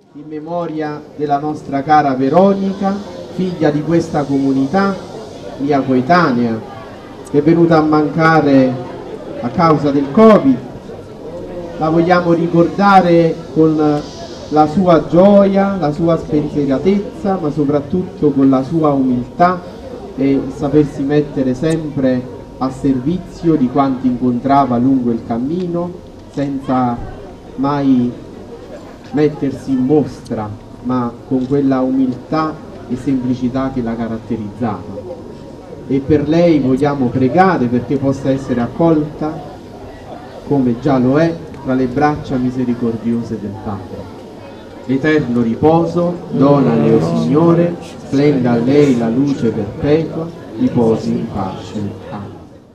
In memoria della nostra cara Veronica, figlia di questa comunità, mia coetanea, che è venuta a mancare a causa del Covid, la vogliamo ricordare con la sua gioia, la sua spensieratezza, ma soprattutto con la sua umiltà e il sapersi mettere sempre a servizio di quanti incontrava lungo il cammino, senza mai mettersi in mostra, ma con quella umiltà e semplicità che la caratterizzava. E per lei vogliamo pregare perché possa essere accolta, come già lo è, tra le braccia misericordiose del Padre. L'eterno riposo donale, o Signore, splenda a lei la luce perpetua, riposi in pace. Amen.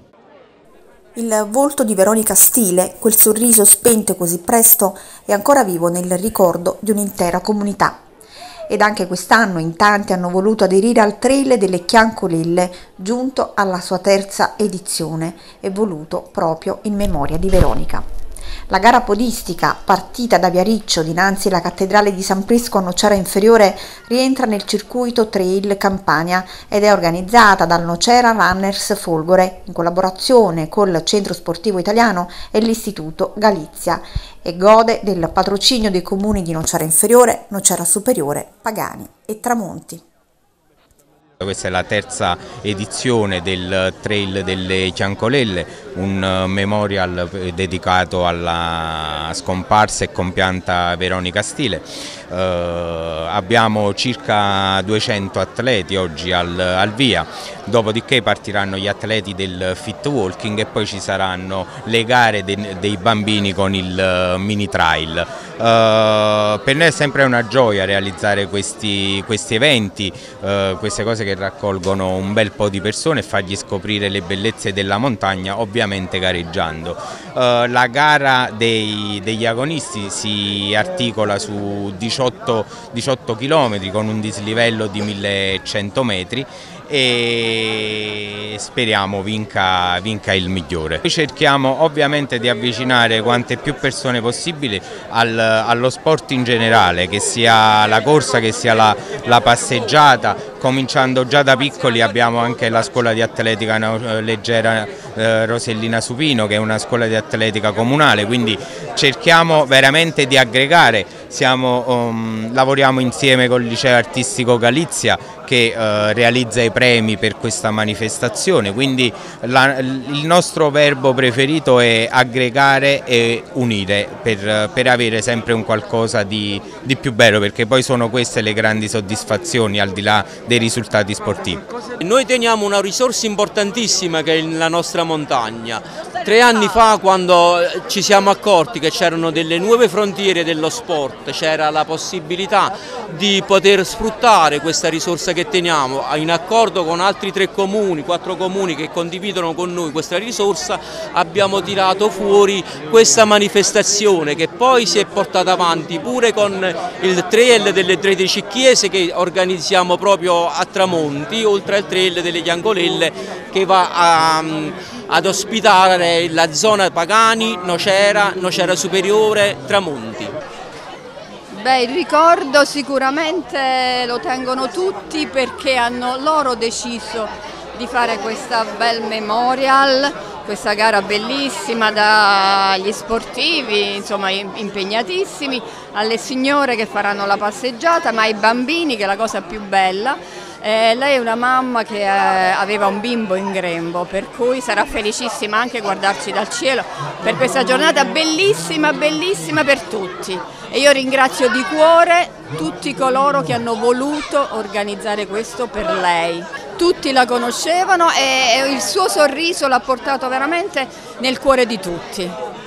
Il volto di Veronica Stile, quel sorriso spento così presto, è ancora vivo nel ricordo di un'intera comunità. Ed anche quest'anno in tanti hanno voluto aderire al Trail delle Chiancolelle, giunto alla sua terza edizione e voluto proprio in memoria di Veronica. La gara podistica, partita da Viariccio dinanzi alla cattedrale di San Prisco a Nocera Inferiore, rientra nel circuito Trail Campania ed è organizzata dal Nocera Runners Folgore in collaborazione col Centro Sportivo Italiano e l'Istituto Galizia e gode del patrocinio dei comuni di Nocera Inferiore, Nocera Superiore, Pagani e Tramonti. Questa è la terza edizione del Trail delle Chiancolelle, un memorial dedicato alla scomparsa e compianta Veronica Stile. Abbiamo circa 200 atleti oggi al via, dopodiché partiranno gli atleti del fit walking e poi ci saranno le gare dei bambini con il mini trail. Per noi è sempre una gioia realizzare questi eventi, queste cose che raccolgono un bel po' di persone e fargli scoprire le bellezze della montagna, ovviamente gareggiando. La gara degli agonisti si articola su 18 km con un dislivello di 1100 metri e speriamo vinca il migliore. Noi cerchiamo ovviamente di avvicinare quante più persone possibili allo sport in generale, che sia la corsa, che sia la passeggiata. Cominciando già da piccoli abbiamo anche la scuola di atletica leggera Rosellina Supino, che è una scuola di atletica comunale, quindi cerchiamo veramente di aggregare. Lavoriamo insieme col Liceo Artistico Galizia che realizza i premi per questa manifestazione, quindi il nostro verbo preferito è aggregare e unire per avere sempre un qualcosa di più bello, perché poi sono queste le grandi soddisfazioni al di là dei risultati sportivi. Noi teniamo una risorsa importantissima che è la nostra montagna. 3 anni fa, quando ci siamo accorti che c'erano delle nuove frontiere dello sport, c'era la possibilità di poter sfruttare questa risorsa che teniamo in accordo con altri 4 comuni che condividono con noi questa risorsa, abbiamo tirato fuori questa manifestazione che poi si è portata avanti pure con il trail delle 13 chiese che organizziamo proprio a Tramonti, oltre al trail delle Chiancolelle che va ad ospitare la zona Pagani, Nocera Superiore, Tramonti. Beh, il ricordo sicuramente lo tengono tutti perché hanno loro deciso di fare questa bel memorial, questa gara bellissima, dagli sportivi insomma impegnatissimi, alle signore che faranno la passeggiata, ma ai bambini, che è la cosa più bella. Lei è una mamma che aveva un bimbo in grembo, per cui sarà felicissima anche guardarci dal cielo per questa giornata bellissima, bellissima per tutti. E io ringrazio di cuore tutti coloro che hanno voluto organizzare questo per lei. Tutti la conoscevano e il suo sorriso l'ha portato veramente nel cuore di tutti.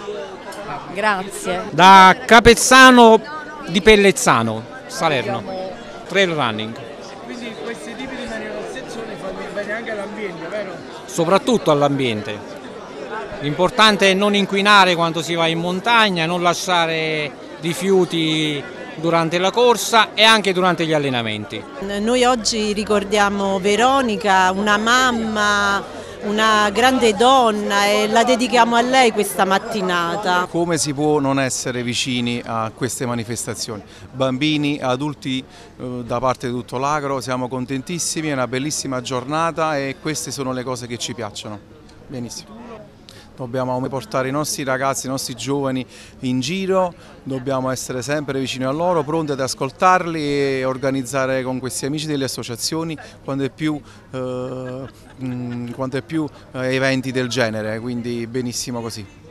Grazie. Da Capezzano di Pellezzano, Salerno, trail running. Quindi questi tipi di manifestazioni fanno bene anche all'ambiente, vero? Soprattutto all'ambiente. L'importante è non inquinare quando si va in montagna, non lasciare rifiuti durante la corsa e anche durante gli allenamenti. Noi oggi ricordiamo Veronica, una mamma una grande donna e la dedichiamo a lei questa mattinata. Come si può non essere vicini a queste manifestazioni? Bambini, adulti da parte di tutto l'Agro, siamo contentissimi, è una bellissima giornata e queste sono le cose che ci piacciono. Benissimo. Dobbiamo portare i nostri ragazzi, i nostri giovani in giro, dobbiamo essere sempre vicini a loro, pronti ad ascoltarli e organizzare con questi amici delle associazioni quanto più eventi del genere, quindi benissimo così.